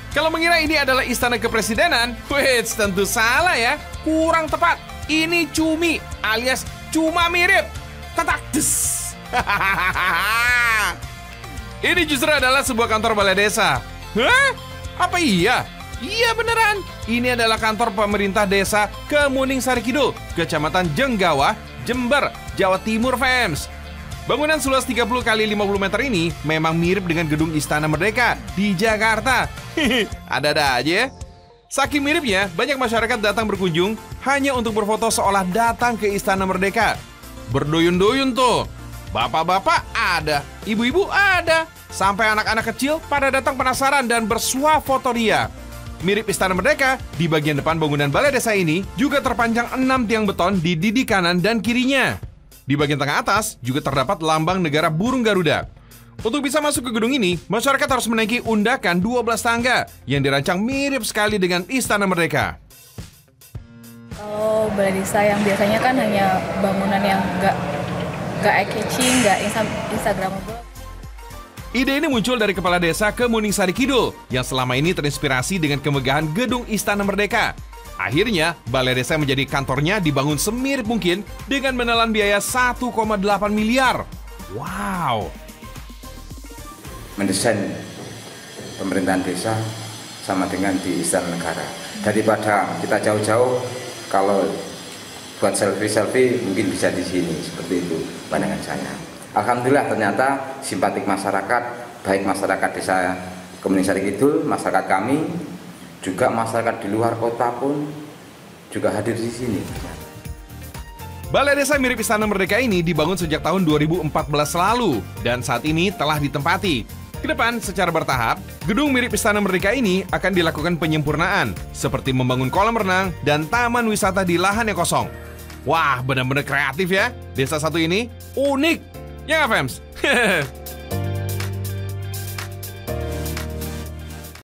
Kalau mengira ini adalah istana kepresidenan, wait, tentu salah ya. Kurang tepat. Ini cumi alias cuma mirip. Tatak des. Ini justru adalah sebuah kantor balai desa. Hah? Apa iya? Iya beneran. Ini adalah kantor pemerintah desa Kemuning Sari Kidul, Kecamatan Jenggawah, Jember, Jawa Timur, fans. Bangunan seluas 30 kali 50 meter ini memang mirip dengan gedung Istana Merdeka di Jakarta. Ada-ada aja ya. Saking miripnya, banyak masyarakat datang berkunjung hanya untuk berfoto seolah datang ke Istana Merdeka. Berduyun-duyun tuh. Bapak-bapak ada, ibu-ibu ada, sampai anak-anak kecil pada datang penasaran dan bersuah foto dia. Mirip Istana Merdeka, di bagian depan bangunan balai desa ini juga terpanjang 6 tiang beton di didi kanan dan kirinya. Di bagian tengah atas juga terdapat lambang negara burung Garuda. Untuk bisa masuk ke gedung ini, masyarakat harus menaiki undakan 12 tangga yang dirancang mirip sekali dengan Istana Merdeka. Kalau balai desa yang biasanya kan hanya bangunan yang nggak eye-catching, nggak instagramable. Ide ini muncul dari Kepala Desa Kemuning Sari Kidul yang selama ini terinspirasi dengan kemegahan gedung Istana Merdeka. Akhirnya, balai desa menjadi kantornya dibangun semirip mungkin dengan menelan biaya 1,8 miliar. Wow! Mendesain pemerintahan desa sama dengan di Istana Negara. Daripada kita jauh-jauh, kalau buat selfie mungkin bisa di sini, seperti itu pandangan saya. Alhamdulillah ternyata simpatik masyarakat, baik masyarakat desa Kemuning Sari Kidul, masyarakat kami, juga masyarakat di luar kota pun juga hadir di sini. Balai desa mirip Istana Merdeka ini dibangun sejak tahun 2014 lalu dan saat ini telah ditempati. Kedepan secara bertahap, gedung mirip Istana Merdeka ini akan dilakukan penyempurnaan seperti membangun kolam renang dan taman wisata di lahan yang kosong. Wah, benar-benar kreatif ya. Desa satu ini unik. Ya nggak, Fems?